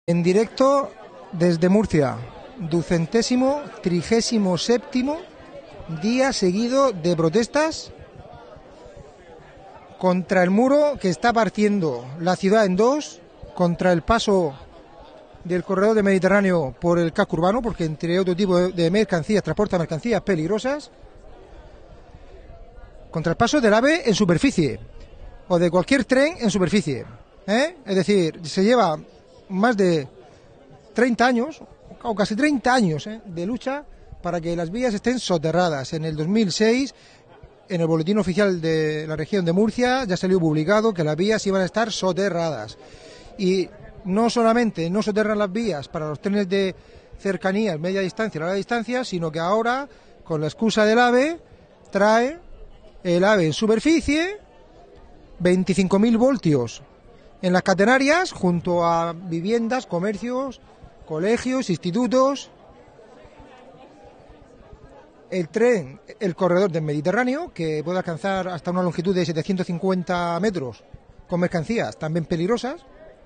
En directo desde Murcia, 237º día seguido de protestas contra el muro que está partiendo la ciudad en dos, contra el paso del corredor del Mediterráneo por el casco urbano, porque entre otro tipo de mercancías, transporta mercancías peligrosas, contra el paso del AVE en superficie, o de cualquier tren en superficie, Es decir, se lleva más de 30 años, o casi 30 años, de lucha para que las vías estén soterradas. En el 2006, en el boletín oficial de la región de Murcia, ya salió publicado que las vías iban a estar soterradas. Y no solamente no soterran las vías para los trenes de cercanías, media distancia y larga distancia, sino que ahora, con la excusa del AVE, trae el AVE en superficie, 25.000 voltios en las catenarias, junto a viviendas, comercios, colegios, institutos. El tren, el corredor del Mediterráneo, que puede alcanzar hasta una longitud de 750 metros, con mercancías también peligrosas.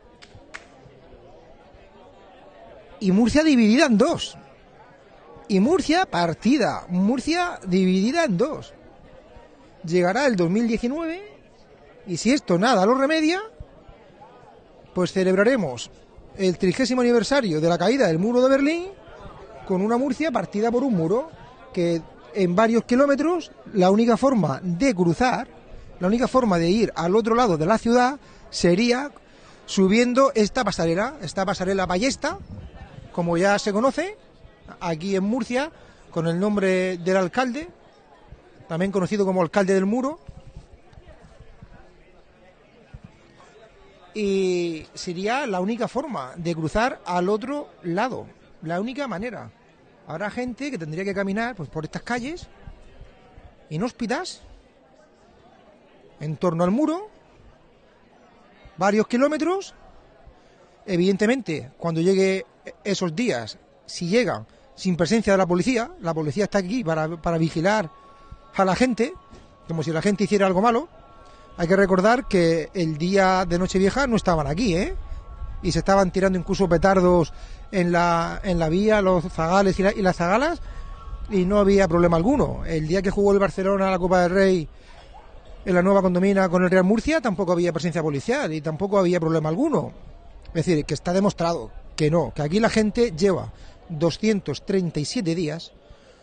Y Murcia dividida en dos. Y Murcia partida, Murcia dividida en dos. Llegará el 2019 y si esto nada lo remedia, pues celebraremos el 30º aniversario de la caída del muro de Berlín con una Murcia partida por un muro que en varios kilómetros la única forma de cruzar, la única forma de ir al otro lado de la ciudad sería subiendo esta pasarela ballesta, como ya se conoce aquí en Murcia, con el nombre del alcalde, también conocido como alcalde del muro. Y sería la única forma de cruzar al otro lado, la única manera. Habrá gente que tendría que caminar pues por estas calles inhóspitas en torno al muro, varios kilómetros. Evidentemente, cuando llegue esos días, si llegan sin presencia de la policía está aquí para vigilar a la gente, como si la gente hiciera algo malo. Hay que recordar que el día de Nochevieja no estaban aquí, y se estaban tirando incluso petardos en la vía, los zagales y las zagalas, y no había problema alguno. El día que jugó el Barcelona la Copa del Rey en la Nueva Condomina con el Real Murcia tampoco había presencia policial y tampoco había problema alguno. Es decir, que está demostrado que no, que aquí la gente lleva 237 días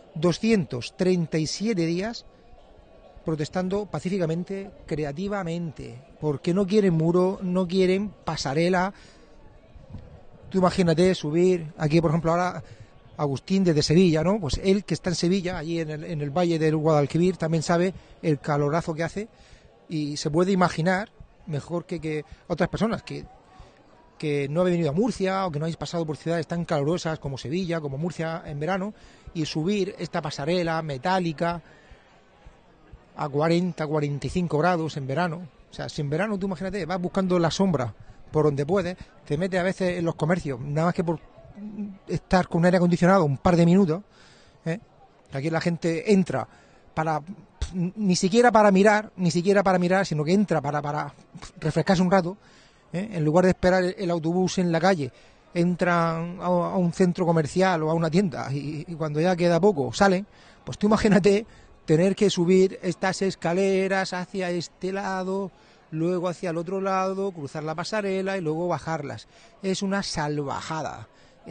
protestando pacíficamente, creativamente, porque no quieren muro, no quieren pasarela. Tú imagínate subir aquí, por ejemplo, ahora Agustín desde Sevilla, ¿no? Pues él que está en Sevilla, allí en el valle del Guadalquivir, también sabe el calorazo que hace y se puede imaginar mejor que otras personas que no habéis venido a Murcia o que no habéis pasado por ciudades tan calurosas como Sevilla, como Murcia en verano, y subir esta pasarela metálica a 40, 45 grados en verano. O sea, si en verano tú imagínate, vas buscando la sombra por donde puedes, te metes a veces en los comercios, nada más que por estar con un aire acondicionado un par de minutos, Aquí la gente entra ni siquiera para mirar, sino que entra para refrescarse un rato, en lugar de esperar el autobús en la calle, entran a un centro comercial o a una tienda y cuando ya queda poco salen. Pues tú imagínate tener que subir estas escaleras hacia este lado, luego hacia el otro lado, cruzar la pasarela y luego bajarlas. Es una salvajada.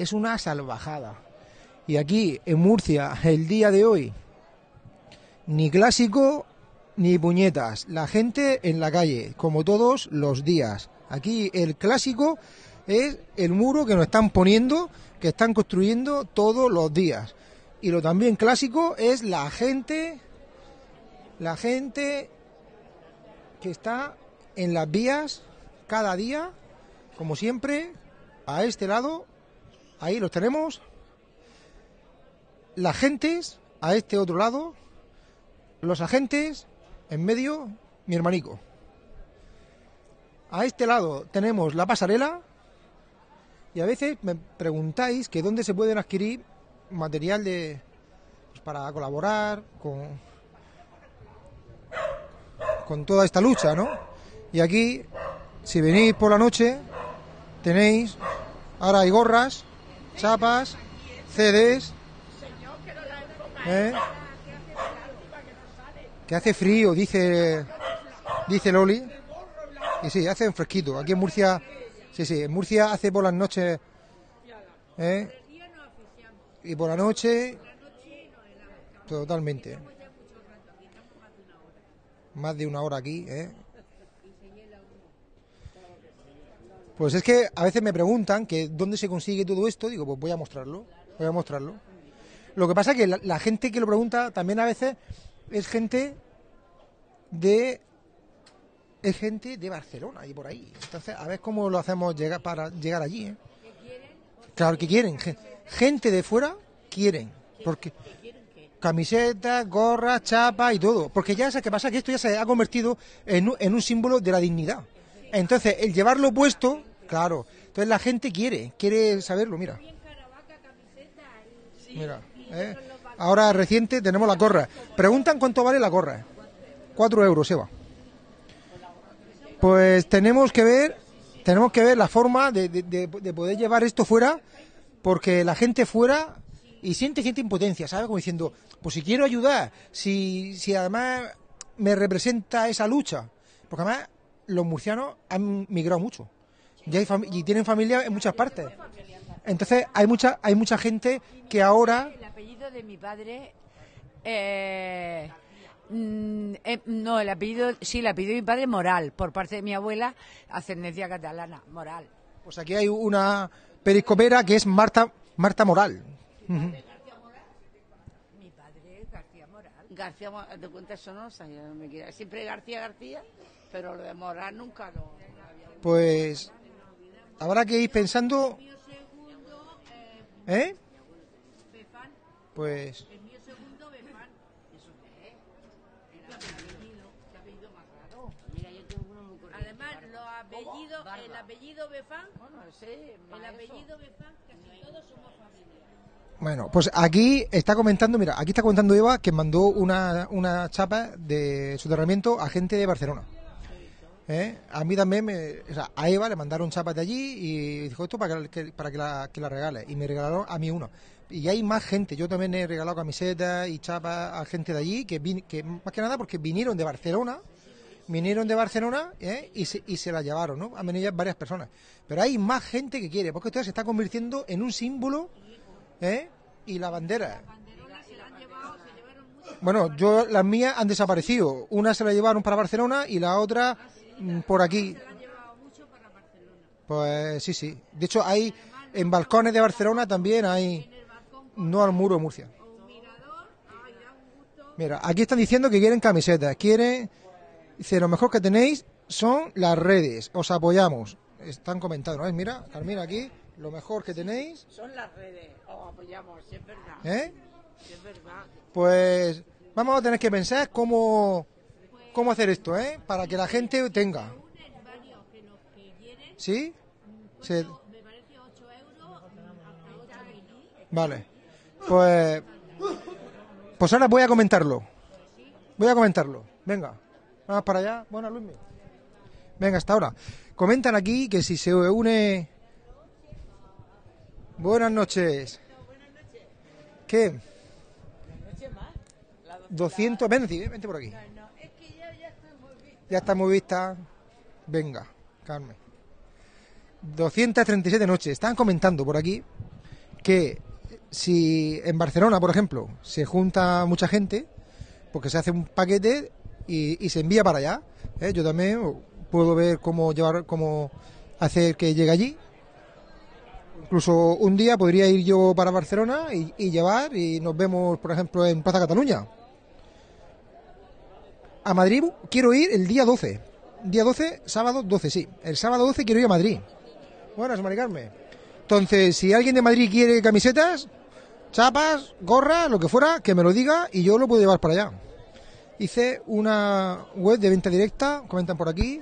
Y aquí, en Murcia, el día de hoy, ni clásico ni puñetas. La gente en la calle, como todos los días. Aquí el clásico es el muro que nos están poniendo, que están construyendo todos los días. Y lo también clásico es la gente que está en las vías cada día, como siempre, a este lado, ahí los tenemos, las gentes a este otro lado, los agentes en medio, mi hermanico. A este lado tenemos la pasarela y a veces me preguntáis que dónde se pueden adquirir material pues para colaborar con toda esta lucha, ¿no? Y aquí, si venís por la noche, tenéis Ahora hay gorras, chapas, CDs. ¿Eh? Que hace frío, dice Loli. Y sí, hace un fresquito. Aquí en Murcia, sí, en Murcia hace por las noches. ¿Eh? Y por la noche, totalmente. Más de una hora aquí, ¿eh? Pues es que a veces me preguntan que dónde se consigue todo esto. Digo, pues voy a mostrarlo. Lo que pasa es que la gente que lo pregunta también a veces es gente de Barcelona y por ahí. Entonces, a ver cómo lo hacemos para llegar allí, ¿eh? Claro que quieren. Gente de fuera quieren. Porque camisetas, gorras, chapas y todo. Porque ya sabes qué pasa, que esto ya se ha convertido en un símbolo de la dignidad. Entonces, el llevarlo puesto, claro. Entonces la gente quiere saberlo, mira. Mira, ¿eh? Ahora reciente tenemos la gorra. Preguntan cuánto vale la gorra. 4 euros, Eva. Pues tenemos que ver la forma de poder llevar esto fuera, porque la gente fuera y siente impotencia, ¿sabes? Como diciendo, pues si quiero ayudar, si además me representa esa lucha, porque además los murcianos han migrado mucho y tienen familia en muchas partes. Entonces hay mucha gente que ahora... El apellido de mi padre... no, el apellido de mi padre Moral, por parte de mi abuela, ascendencia catalana, Moral. Pues aquí hay una periscopera que es Marta Moral. Mi padre García Moral. García, te cuenta eso, no sabía, no me quiera. Siempre García, pero lo de Moral nunca lo había. Pues habrá que ir pensando... ¿Eh? Pues... El apellido Befán, casi todos somos familia. Bueno, pues aquí está comentando Eva que mandó una chapa de soterramiento a gente de Barcelona. A mí también, a Eva le mandaron chapas de allí y dijo esto para que la regale. Y me regalaron a mí una. Y hay más gente, yo también he regalado camisetas y chapas a gente de allí, que más que nada porque vinieron de Barcelona y se la llevaron, ¿no? Han venido varias personas. Pero hay más gente que quiere, porque esto se está convirtiendo en un símbolo, y la bandera. Bueno, las mías han desaparecido. Una se la llevaron para Barcelona y la otra por aquí. Pues sí. De hecho, hay en balcones de Barcelona también hay, no al muro de Murcia. Mira, aquí están diciendo que quieren camisetas, dice, lo mejor que tenéis son las redes, os apoyamos. Están comentando, ¿no? Mira, Carmina, aquí, lo mejor que tenéis... Son las redes, os apoyamos, si es verdad. Si es verdad. Pues vamos a tener que pensar cómo hacer esto, para que la gente tenga. ¿Sí? Me parece 8 euros hasta 8 euros. Vale. Pues ahora voy a comentarlo. Venga. Vamos para allá. Bueno, Luismi. Venga, hasta ahora. Comentan aquí que si se une... Buenas noches. ¿Qué? 200... Vente por aquí. Ya está muy vista. Venga, Carmen. 237 noches. Estaban comentando por aquí que si en Barcelona, por ejemplo, se junta mucha gente, porque se hace un paquete y se envía para allá. Yo también puedo ver cómo hacer que llegue allí. Incluso un día podría ir yo para Barcelona y llevar, y nos vemos, por ejemplo, en Plaza Cataluña. A Madrid quiero ir el día 12. Día 12, sábado 12, sí. El sábado 12 quiero ir a Madrid. Buenas, Mari Carmen. Entonces, si alguien de Madrid quiere camisetas, chapas, gorras, lo que fuera, que me lo diga y yo lo puedo llevar para allá. Hice una web de venta directa, comentan por aquí.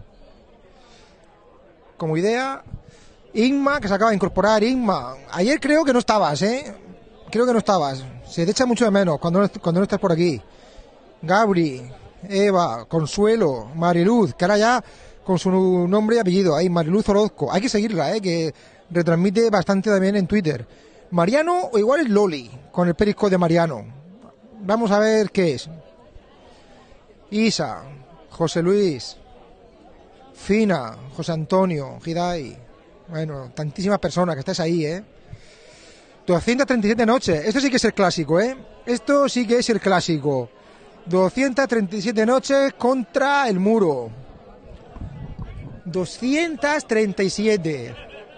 Como idea. Inma, que se acaba de incorporar. Inma, ayer creo que no estabas, Creo que no estabas. Se te echa mucho de menos cuando no estás por aquí. Gabri, Eva, Consuelo, Mariluz, que ahora ya con su nombre y apellido. Hay Mariluz Orozco. Hay que seguirla, que retransmite bastante también en Twitter. Mariano o igual es Loli, con el Periscope de Mariano. Vamos a ver qué es. Isa, José Luis, Fina, José Antonio, Hidai. Bueno, tantísimas personas que estáis ahí, 237 noches. Esto sí que es el clásico, Esto sí que es el clásico. 237 noches contra el muro. 237.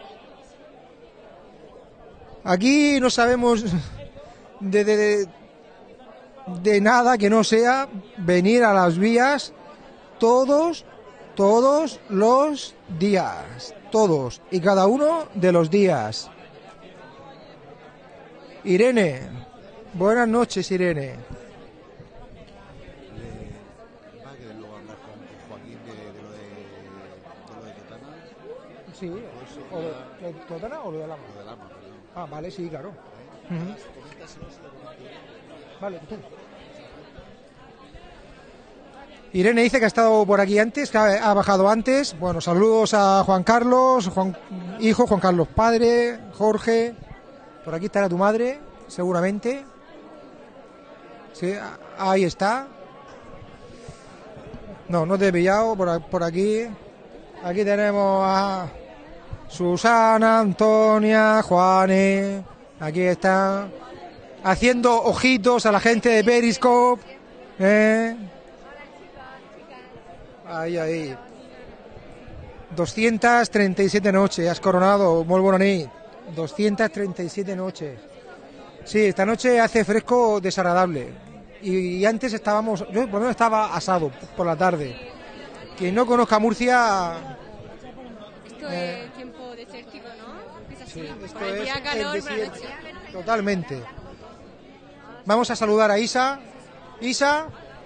Aquí no sabemos de nada que no sea venir a las vías todos los días. Todos y cada uno de los días. Irene. Buenas noches, Irene. ¿Va a querer luego hablar con Joaquín de lo de Totana? Sí, o de Totana o lo de Lama. Lo del arma, perdón. Ah, vale, sí, claro. Vale, tú. Irene dice que ha estado por aquí antes, que ha bajado antes. Bueno, saludos a Juan Carlos, Juan Carlos padre, Jorge. Por aquí estará tu madre, seguramente. Sí, ahí está. No te he pillado por aquí. Aquí tenemos a Susana, Antonia, Juane. Aquí está haciendo ojitos a la gente de Periscope. Ahí. 237 noches, has coronado, muy bona nit. 237 noches. Sí, esta noche hace fresco desagradable. Y antes estábamos, yo por lo menos estaba asado por la tarde. Quien no conozca Murcia... Esto es tiempo desértico, ¿no? Es así, Sí, esto por el es día el calor, por la desierto. noche. Totalmente. Vamos a saludar a Isa. Isa,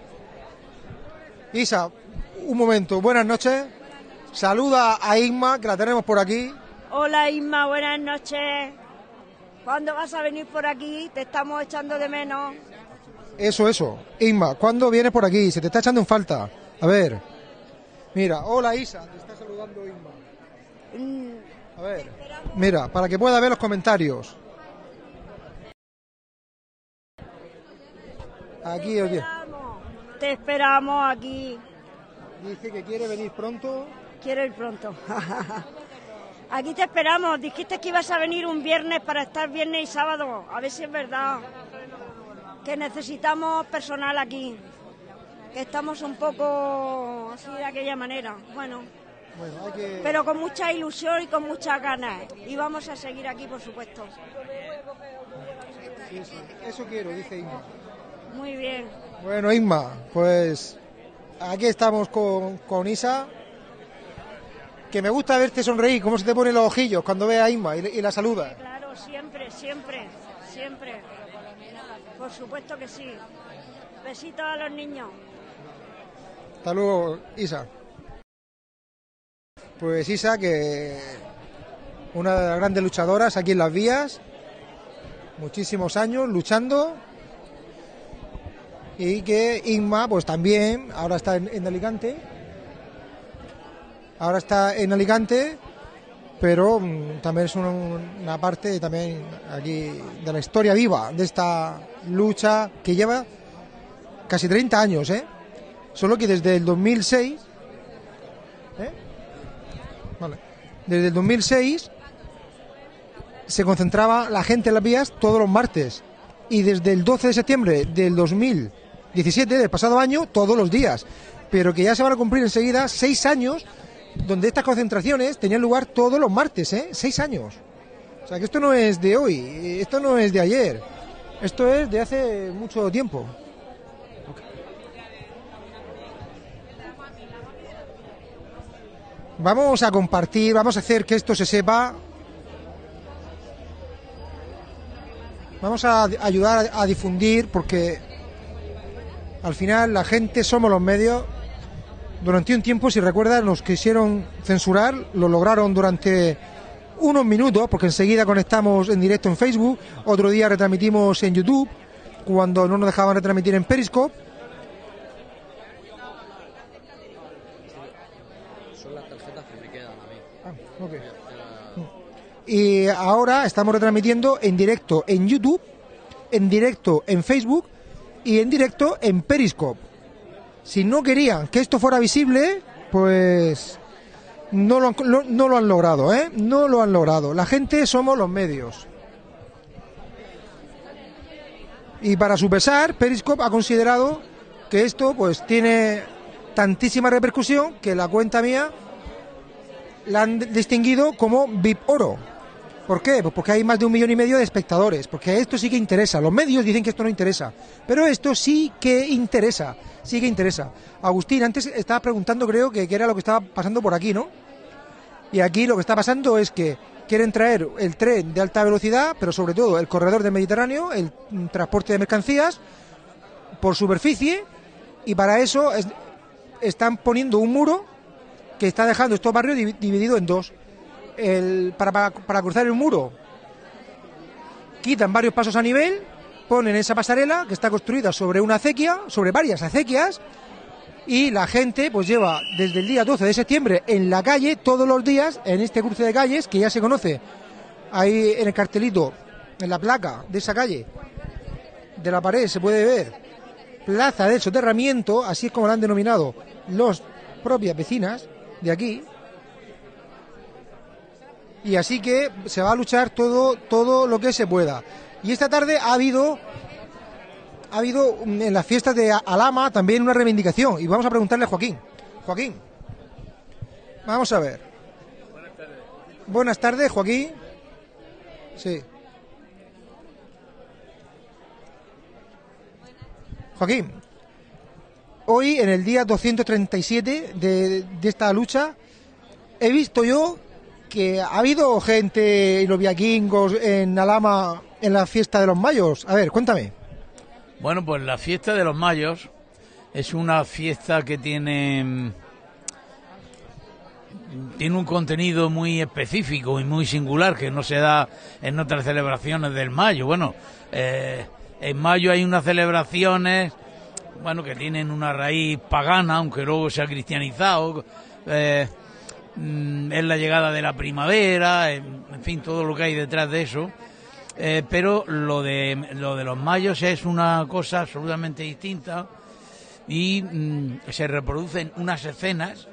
un momento, buenas noches. Saluda a Isma, que la tenemos por aquí. Hola Isma, buenas noches. ¿Cuándo vas a venir por aquí? Te estamos echando de menos. Eso. Isma, ¿cuándo vienes por aquí? Se te está echando en falta. A ver. Mira, hola Isa, te está saludando Isma. A ver, mira, para que pueda ver los comentarios. Aquí os digo. Te esperamos aquí. Dice que quiere venir pronto. Quiero ir pronto. Aquí te esperamos. Dijiste que ibas a venir un viernes para estar viernes y sábado. A ver si es verdad. Que necesitamos personal aquí. Que estamos un poco así de aquella manera. Bueno, Hay que... pero con mucha ilusión y con muchas ganas. Y vamos a seguir aquí, por supuesto. Sí. Eso quiero, dice Isma. Muy bien. Bueno, Isma, pues aquí estamos con Isa. Que me gusta verte sonreír, cómo se te ponen los ojillos cuando ve a Isma y la saluda. Claro, siempre. Por supuesto que sí. Besitos a los niños. Hasta luego, Isa. Pues Isa, que una de las grandes luchadoras aquí en las vías, muchísimos años luchando, y que Isma, pues también, ahora está en Alicante. Ahora está en Alicante, pero también es una parte también aquí de la historia viva de esta lucha que lleva casi 30 años, Solo que desde el 2006, desde el 2006 se concentraba la gente en las vías todos los martes, y desde el 12 de septiembre del 2017, del pasado año, todos los días, pero que ya se van a cumplir enseguida 6 años donde estas concentraciones tenían lugar todos los martes, 6 años. O sea que esto no es de hoy, esto no es de ayer, esto es de hace mucho tiempo. Vamos a compartir, vamos a hacer que esto se sepa. Vamos a ayudar a difundir, porque al final la gente somos los medios. Durante un tiempo, si recuerdas, nos quisieron censurar, lo lograron durante unos minutos, porque enseguida conectamos en directo en Facebook, otro día retransmitimos en YouTube, cuando no nos dejaban retransmitir en Periscope. Son las tarjetas que me quedan a mí. Ah, ok. Y ahora estamos retransmitiendo en directo en YouTube, en directo en Facebook y en directo en Periscope. Si no querían que esto fuera visible, pues no lo han logrado, ¿eh? No lo han logrado. La gente somos los medios. Y para su pesar, Periscope ha considerado que esto pues tiene tantísima repercusión que la cuenta mía la han distinguido como VIP Oro. ¿Por qué? Pues porque hay más de 1,5 millones de espectadores, porque esto sí que interesa. Los medios dicen que esto no interesa, pero esto sí que interesa, sí que interesa. Agustín, antes estaba preguntando, creo que era lo que estaba pasando por aquí, ¿no? Y aquí lo que está pasando es que quieren traer el tren de alta velocidad, pero sobre todo el corredor del Mediterráneo, el transporte de mercancías por superficie, y para eso están poniendo un muro que está dejando estos barrios divididos en dos. Para cruzar el muro quitan varios pasos a nivel, ponen esa pasarela que está construida sobre una acequia, sobre varias acequias, y la gente pues lleva desde el día 12 de septiembre en la calle todos los días en este cruce de calles que ya se conoce ahí en el cartelito, en la placa de esa calle, de la pared se puede ver Plaza del Soterramiento, así es como la han denominado las propias vecinas de aquí. Y así que se va a luchar todo lo que se pueda. Y esta tarde ha habido en las fiestas de Alhama también una reivindicación. Y vamos a preguntarle a Joaquín. Joaquín, vamos a ver. Buenas tardes. Buenas tardes, Joaquín. Sí. Joaquín, hoy en el día 237 de esta lucha he visto yo que ha habido gente y los vikingos en Alhama en la fiesta de los mayos. A ver, cuéntame. Bueno, pues la fiesta de los mayos es una fiesta que tiene un contenido muy específico y muy singular que no se da en otras celebraciones del mayo. Bueno, en mayo hay unas celebraciones, bueno, que tienen una raíz pagana, aunque luego se ha cristianizado. Es la llegada de la primavera, en fin, todo lo que hay detrás de eso, pero lo de los mayos es una cosa absolutamente distinta y se reproducen unas escenas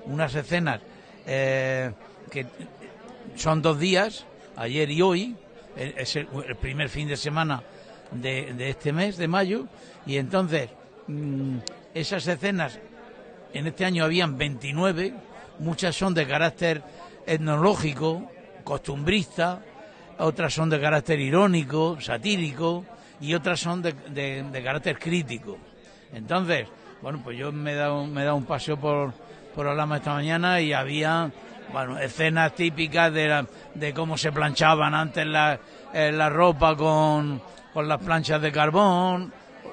que son 2 días, ayer y hoy, es el primer fin de semana de este mes de mayo, y entonces esas escenas en este año habían 29. Muchas son de carácter etnológico, costumbrista, otras son de carácter irónico, satírico, y otras son de carácter crítico. Entonces, bueno, pues yo me he dado un paseo por Alhama esta mañana y había, bueno, escenas típicas de cómo se planchaban antes la ropa con las planchas de carbón,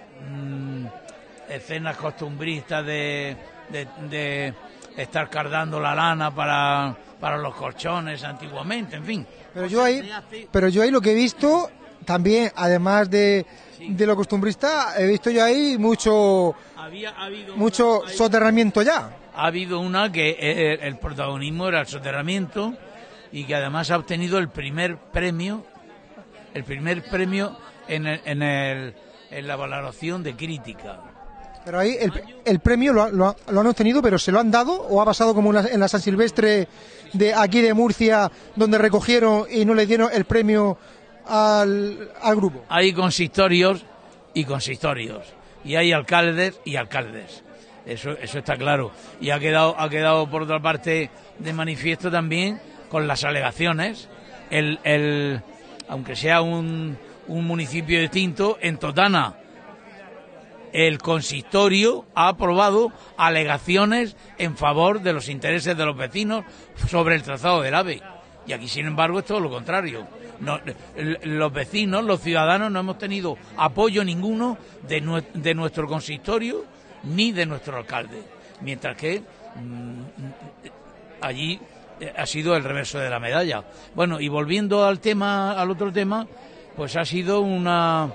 escenas costumbristas de estar cardando la lana para los colchones antiguamente, en fin. Pero yo ahí lo que he visto también, además de lo costumbrista, he visto yo ahí mucho soterramiento ya. Ha habido una que el protagonismo era el soterramiento y que además ha obtenido el primer premio en la valoración de crítica. Pero ahí el premio lo han obtenido, pero ¿se lo han dado o ha pasado como en la San Silvestre de aquí de Murcia, donde recogieron y no le dieron el premio al grupo? Hay consistorios y consistorios, y hay alcaldes y alcaldes. Eso está claro. Y ha quedado por otra parte de manifiesto también con las alegaciones. Aunque sea un municipio distinto, en Totana el consistorio ha aprobado alegaciones en favor de los intereses de los vecinos sobre el trazado del AVE. Y aquí, sin embargo, es todo lo contrario. No, los vecinos, los ciudadanos, no hemos tenido apoyo ninguno de nuestro consistorio ni de nuestro alcalde. Mientras que allí ha sido el reverso de la medalla. Bueno, y volviendo al otro tema, pues ha sido una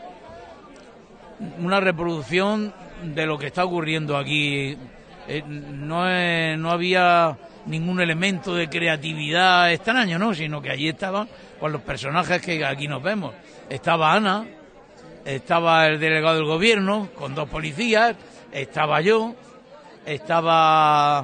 reproducción de lo que está ocurriendo aquí. No había ningún elemento de creatividad extraño, ¿no? Sino que allí estaban pues, los personajes que aquí nos vemos. Estaba Ana, estaba el delegado del gobierno con 2 policías, estaba yo, estaba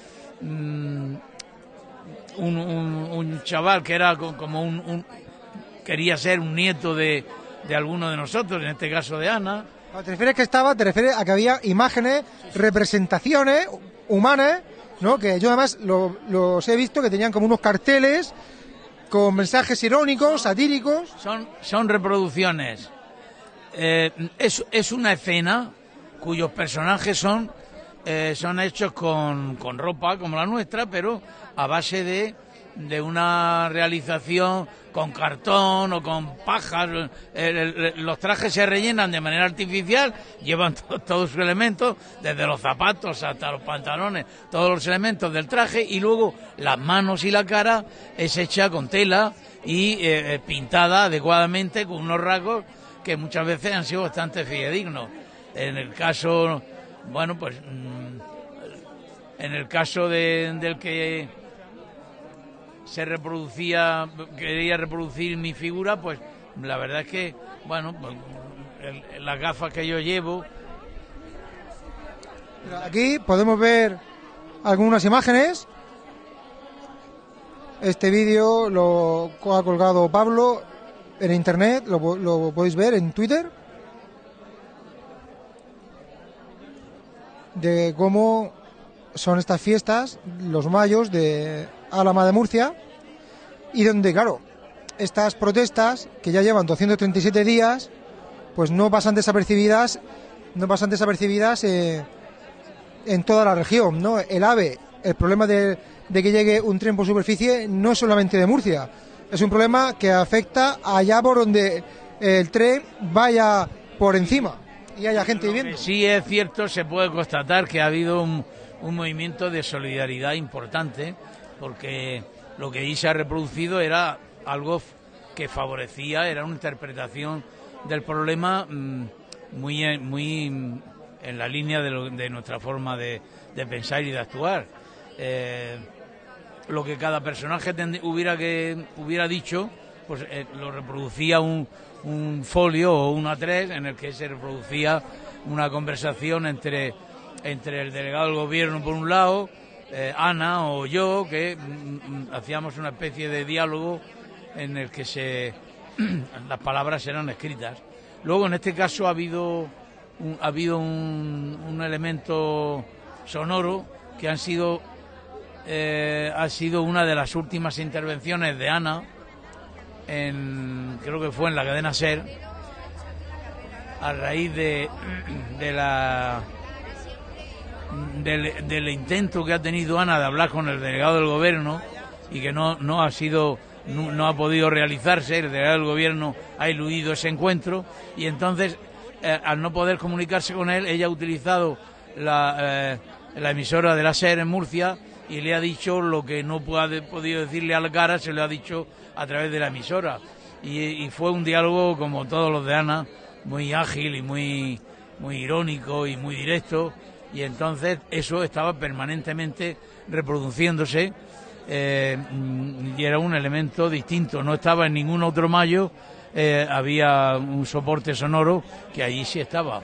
un chaval que era como quería ser un nieto de alguno de nosotros, en este caso de Ana. ¿Te refieres a que había imágenes, representaciones humanas, ¿no? Que yo además los he visto que tenían como unos carteles con mensajes irónicos, satíricos. Son reproducciones. Es una escena cuyos personajes son hechos con ropa como la nuestra, pero a base de una realización con cartón o con pajas. Los trajes se rellenan de manera artificial, llevan todos sus elementos, desde los zapatos hasta los pantalones, todos los elementos del traje, y luego las manos y la cara es hecha con tela y pintada adecuadamente con unos rasgos que muchas veces han sido bastante fidedignos. En el caso, bueno, pues en el caso del que quería reproducir mi figura, pues la verdad es que, bueno, pues, las gafas que yo llevo. Aquí podemos ver algunas imágenes. Este vídeo lo ha colgado Pablo en internet, lo podéis ver en Twitter, de cómo son estas fiestas, los mayos de Álama de Murcia, y donde, claro, estas protestas, que ya llevan 237 días, pues no pasan desapercibidas en toda la región, ¿no? El AVE, el problema de que llegue un tren por superficie no es solamente de Murcia, es un problema que afecta allá por donde el tren vaya por encima y haya gente viviendo. Sí, es cierto, se puede constatar que ha habido un movimiento de solidaridad importante, porque lo que ahí se ha reproducido era algo que favorecía, era una interpretación del problema muy en la línea de nuestra forma de pensar y de actuar. Lo que cada personaje hubiera dicho, pues lo reproducía un folio o un A3 en el que se reproducía una conversación entre el delegado del gobierno por un lado, Ana o yo, que hacíamos una especie de diálogo en el que las palabras eran escritas. Luego, en este caso, ha habido un elemento sonoro que ha sido una de las últimas intervenciones de Ana, creo que fue en la cadena SER, a raíz del intento que ha tenido Ana de hablar con el delegado del gobierno y que no ha podido realizarse. El delegado del gobierno ha eludido ese encuentro y entonces, al no poder comunicarse con él, ella ha utilizado la emisora de la SER en Murcia y le ha dicho lo que no ha podido decirle a la cara, se lo ha dicho a través de la emisora. Y fue un diálogo, como todos los de Ana, muy ágil y muy irónico y muy directo, y entonces eso estaba permanentemente reproduciéndose, y era un elemento distinto, no estaba en ningún otro mayo. Había un soporte sonoro que allí sí estaba.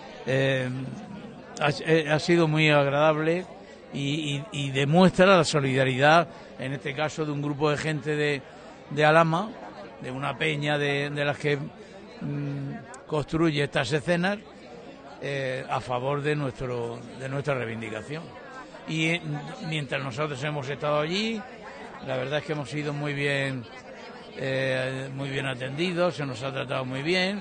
Ha sido muy agradable y demuestra la solidaridad, en este caso, de un grupo de gente de Álama, de una peña de las que construye estas escenas, a favor de nuestra reivindicación. Y mientras nosotros hemos estado allí, la verdad es que hemos sido muy bien atendidos, se nos ha tratado muy bien,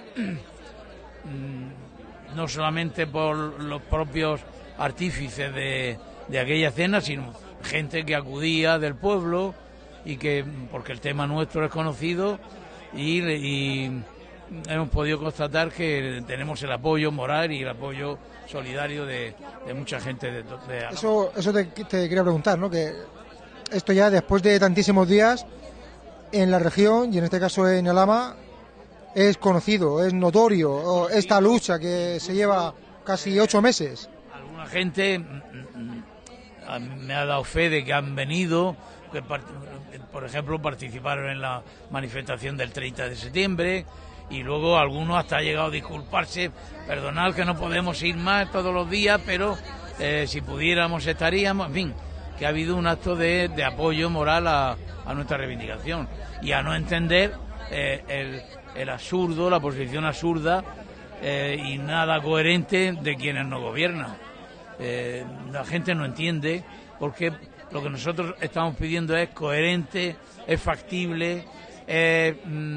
no solamente por los propios artífices de aquella escena, sino gente que acudía del pueblo y que, porque el tema nuestro es conocido, y hemos podido constatar que tenemos el apoyo moral y el apoyo solidario de mucha gente de Álava. Eso te quería preguntar, ¿no? Que esto ya después de tantísimos días en la región, y en este caso en Álava, es conocido, es notorio esta lucha que se lleva casi 8 meses. Alguna gente me ha dado fe de que han venido, que por ejemplo participaron en la manifestación del 30 de septiembre, y luego algunos hasta ha llegado a disculparse, perdonad que no podemos ir más todos los días, pero si pudiéramos estaríamos, en fin, que ha habido un acto de apoyo moral a nuestra reivindicación, y a no entender el absurdo, la posición absurda y nada coherente de quienes nos gobiernan. La gente no entiende, porque lo que nosotros estamos pidiendo es coherente, es factible, es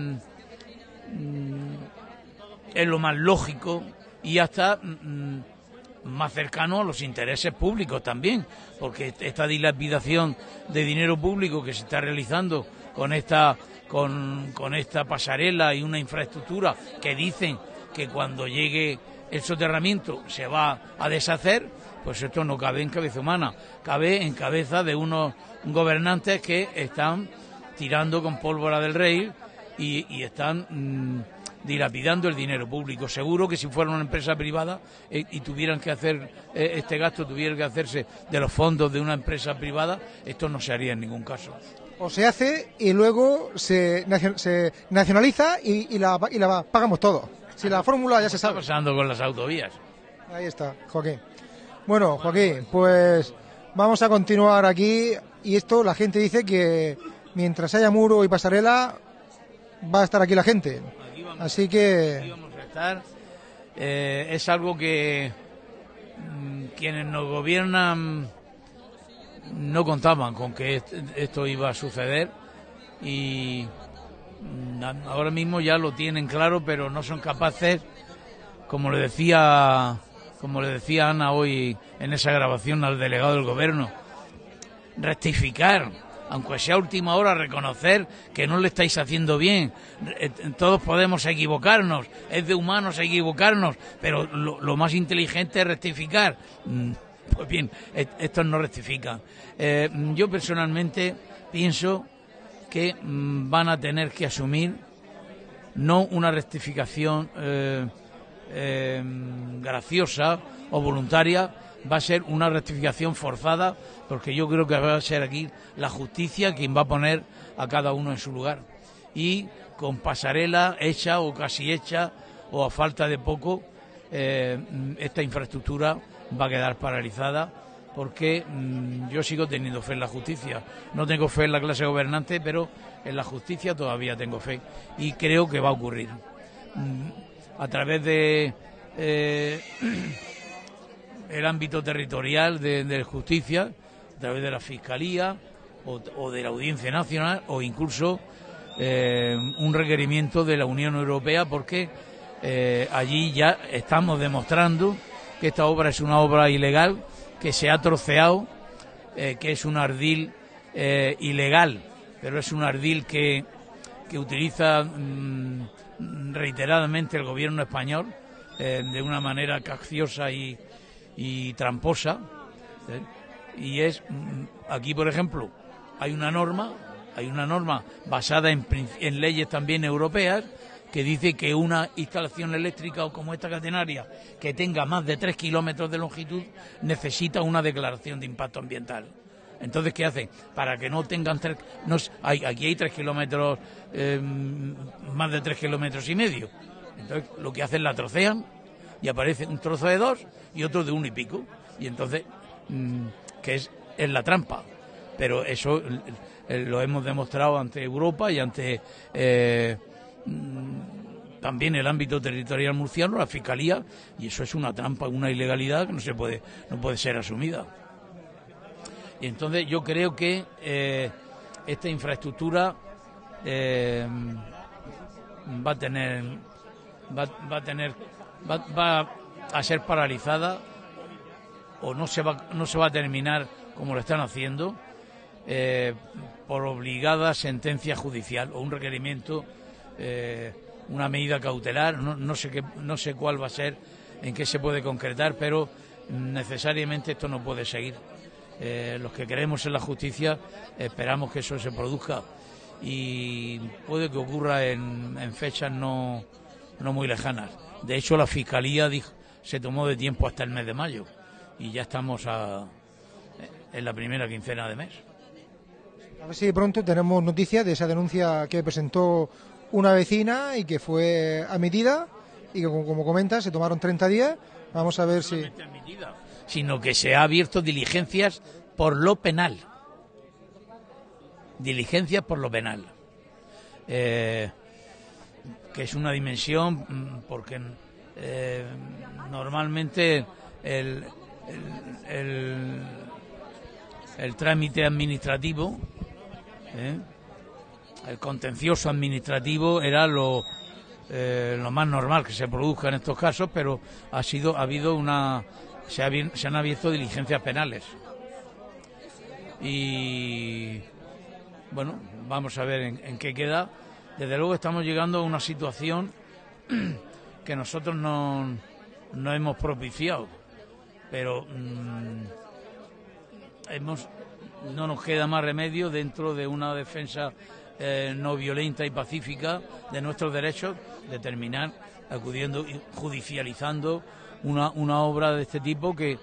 lo más lógico y hasta más cercano a los intereses públicos también, porque esta dilapidación de dinero público que se está realizando con esta pasarela y una infraestructura que dicen que cuando llegue el soterramiento se va a deshacer, pues esto no cabe en cabeza humana, cabe en cabeza de unos gobernantes que están tirando con pólvora del rey y están dilapidando el dinero público. Seguro que si fuera una empresa privada y tuvieran que hacer este gasto, tuviera que hacerse de los fondos de una empresa privada, esto no se haría en ningún caso. O se hace y luego se nacionaliza y la pagamos todo. Si la fórmula ya se sabe. Está pasando con las autovías. Ahí está, Joaquín. Bueno, Joaquín, pues vamos a continuar aquí, y esto la gente dice que mientras haya muro y pasarela va a estar aquí la gente. Así que aquí vamos a estar. Es algo que quienes nos gobiernan no contaban con que esto iba a suceder, y ahora mismo ya lo tienen claro, pero no son capaces, como le decía Ana hoy en esa grabación al delegado del gobierno, rectificar, aunque sea a última hora, reconocer que no le estáis haciendo bien. Todos podemos equivocarnos, es de humanos equivocarnos, pero lo más inteligente es rectificar. Pues bien, estos no rectifican. Yo personalmente pienso que van a tener que asumir no una rectificación graciosa o voluntaria, va a ser una rectificación forzada, porque yo creo que va a ser aquí la justicia quien va a poner a cada uno en su lugar, y con pasarela hecha o casi hecha o a falta de poco, esta infraestructura va a quedar paralizada, porque yo sigo teniendo fe en la justicia. No tengo fe en la clase gobernante, pero en la justicia todavía tengo fe, y creo que va a ocurrir a través de el ámbito territorial de justicia, a través de la Fiscalía o de la Audiencia Nacional, o incluso un requerimiento de la Unión Europea, porque allí ya estamos demostrando que esta obra es una obra ilegal, que se ha troceado, que es un ardil ilegal, pero es un ardil que utiliza reiteradamente el gobierno español de una manera cacciosa y tramposa, y es aquí, por ejemplo, hay una norma basada en leyes también europeas, que dice que una instalación eléctrica como esta catenaria, que tenga más de 3 kilómetros de longitud, necesita una declaración de impacto ambiental. Entonces, ¿qué hacen? Para que no tengan aquí hay 3 kilómetros, más de 3 kilómetros y medio. Entonces, lo que hacen, la trocean y aparece un trozo de 2 y otro de 1 y pico. Y entonces, que es la trampa. Pero eso lo hemos demostrado ante Europa y ante también el ámbito territorial murciano, la Fiscalía, y eso es una trampa, una ilegalidad que no puede ser asumida. Y entonces yo creo que esta infraestructura va a ser paralizada, o no se va a terminar como lo están haciendo, por obligada sentencia judicial o un requerimiento, una medida cautelar. No sé cuál va a ser, en qué se puede concretar, pero necesariamente esto no puede seguir. Los que creemos en la justicia esperamos que eso se produzca, y puede que ocurra en fechas no muy lejanas. De hecho, la Fiscalía se tomó de tiempo hasta el mes de mayo, y ya estamos en la primera quincena de mes. A ver si pronto tenemos noticias de esa denuncia que presentó una vecina y que fue admitida y que, como comenta, se tomaron 30 días. Vamos a ver si... Admitida, sino que se ha abierto diligencias por lo penal. Diligencias por lo penal. Que es una dimensión, porque normalmente el trámite administrativo, el contencioso administrativo era lo más normal que se produzca en estos casos, pero se han abierto diligencias penales. Y bueno, vamos a ver en qué queda. Desde luego estamos llegando a una situación que nosotros no hemos propiciado, pero no nos queda más remedio, dentro de una defensa no violenta y pacífica de nuestros derechos, de terminar acudiendo y judicializando una obra de este tipo que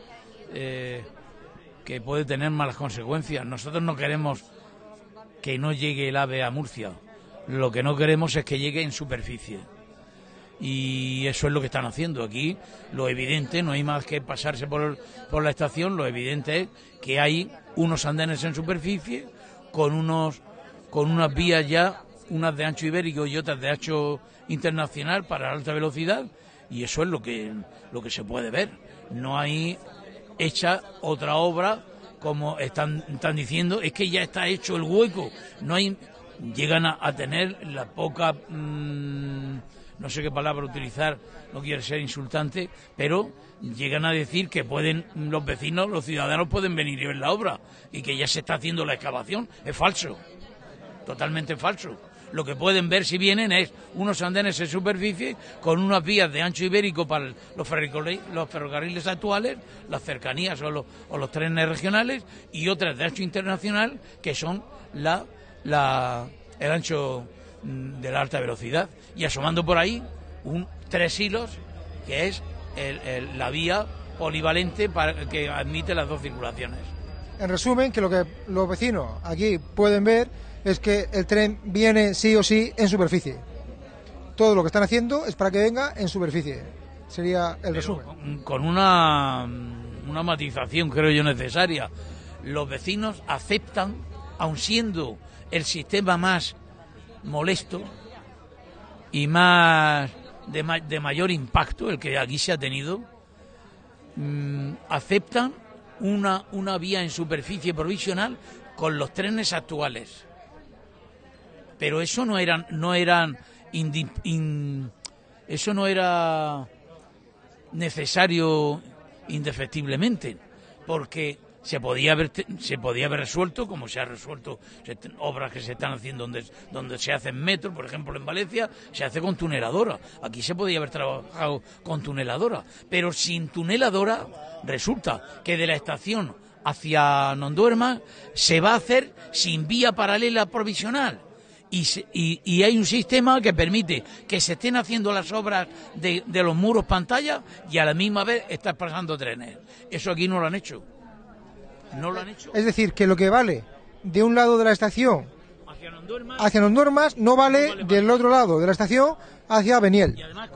puede tener malas consecuencias. Nosotros no queremos que no llegue el AVE a Murcia, lo que no queremos es que llegue en superficie. Y eso es lo que están haciendo aquí. Lo evidente, no hay más que pasarse por la estación, lo evidente es que hay unos andenes en superficie con unas vías ya, unas de ancho ibérico y otras de ancho internacional para alta velocidad, y eso es lo que se puede ver. No hay hecha otra obra, como están diciendo, es que ya está hecho el hueco. No hay, llegan a tener la poca... no sé qué palabra utilizar, no quiero ser insultante, pero llegan a decir que pueden los vecinos, los ciudadanos pueden venir y ver la obra y que ya se está haciendo la excavación. Es falso, totalmente falso. Lo que pueden ver si vienen es unos andenes en superficie con unas vías de ancho ibérico para los ferrocarriles actuales, las cercanías o los trenes regionales, y otras de ancho internacional que son el ancho de la alta velocidad, y asomando por ahí 3 hilos que es la vía polivalente que admite las dos circulaciones. En resumen, que lo que los vecinos aquí pueden ver es que el tren viene sí o sí en superficie. Todo lo que están haciendo es para que venga en superficie. Sería el resumen. Con una matización, creo yo, necesaria. Los vecinos aceptan, aun siendo el sistema más molesto y más de mayor impacto, el que aquí se ha tenido, aceptan una vía en superficie provisional con los trenes actuales. Pero eso no era necesario indefectiblemente, porque se podía haber resuelto, como se ha resuelto obras que se están haciendo donde se hacen metros, por ejemplo en Valencia se hace con tuneladora. Aquí se podía haber trabajado con tuneladora, pero sin tuneladora resulta que de la estación hacia Nonduerma se va a hacer sin vía paralela provisional. Y hay un sistema que permite que se estén haciendo las obras de los muros pantalla y a la misma vez están pasando trenes. Eso aquí no lo han hecho. No lo han hecho. Es decir, que lo que vale de un lado de la estación hacia Nonduermas no vale del otro lado de la estación hacia Beniel. Y además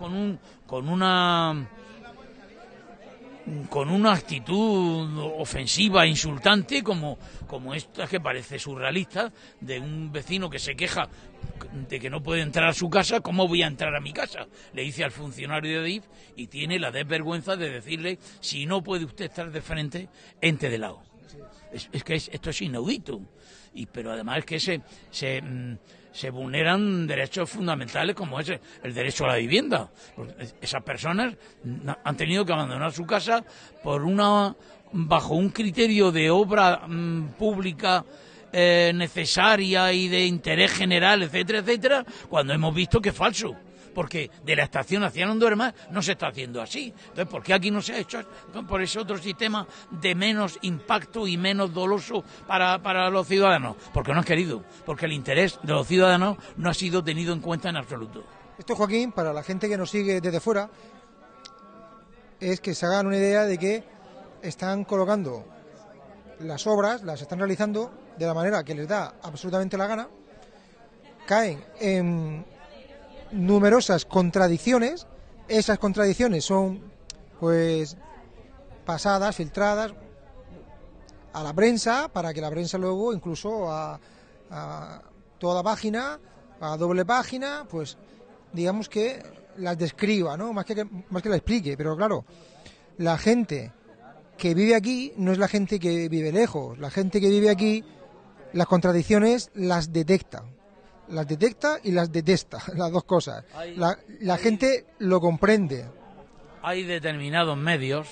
con una actitud ofensiva, insultante, como esta que parece surrealista, de un vecino que se queja de que no puede entrar a su casa. ¿Cómo voy a entrar a mi casa?, le dice al funcionario de Adif, y tiene la desvergüenza de decirle: si no puede usted estar de frente, entre de lado. Es que esto es inaudito, pero además es que se vulneran derechos fundamentales como es el derecho a la vivienda. Esas personas han tenido que abandonar su casa bajo un criterio de obra pública necesaria y de interés general, etcétera, etcétera, cuando hemos visto que es falso. Porque de la estación hacia Nonduermas no se está haciendo así. Entonces, ¿por qué aquí no se ha hecho por ese otro sistema de menos impacto y menos doloso para los ciudadanos? Porque no han querido, porque el interés de los ciudadanos no ha sido tenido en cuenta en absoluto. Esto, Joaquín, para la gente que nos sigue desde fuera, es que se hagan una idea de que están colocando las obras las están realizando de la manera que les da absolutamente la gana, caen en numerosas contradicciones. Esas contradicciones son pues pasadas, filtradas a la prensa, para que la prensa luego incluso a toda página, a doble página, pues digamos que las describa, ¿no? Más que la explique. Pero claro, la gente que vive aquí no es la gente que vive lejos. La gente que vive aquí, las contradicciones las detecta y las detesta, las dos cosas. La gente lo comprende. Hay determinados medios,